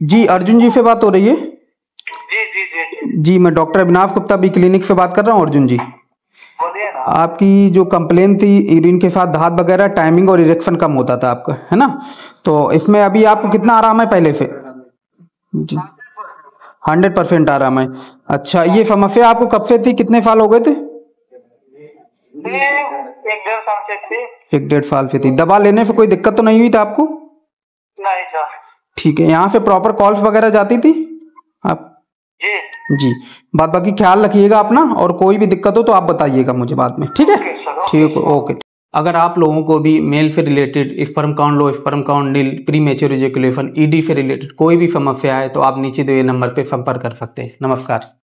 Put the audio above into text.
जी अर्जुन जी से बात हो रही है? जी जी जी जी जी मैं doctor Abhinav Gupta B clinic से बात कर रहा हूँ अर्जुन जी। बोलिए ना। आपकी जो कंप्लेन थी यूरिन के साथ धात वगैरह, टाइमिंग और इरेक्शन कम होता था आपका, है ना? तो इसमें अभी आपको कितना आराम है पहले से? जी 100% आराम है। अच्छा, ये समस्या आपको कब से थी, कितने साल हो गए थे? ये 1-1.5 साल से थी। 1-1.5 साल से थी। दवा लेने से कोई दिक्कत तो नहीं हुई थी आपको? नहीं था। ठीक है, यहाँ से प्रॉपर कॉल्स वगैरह जाती थी आप? जी जी। बाकी ख्याल रखिएगा अपना, और कोई भी दिक्कत हो तो आप बताइएगा मुझे बाद में, ठीक है? ओके सर, ठीक है, ओके। अगर आप लोगों को भी मेल से related, sperm count low, sperm count nil, premature ejaculation, ED से रिलेटेड कोई भी समस्या है तो आप नीचे दिए नंबर पे संपर्क कर सकते हैं। नमस्कार।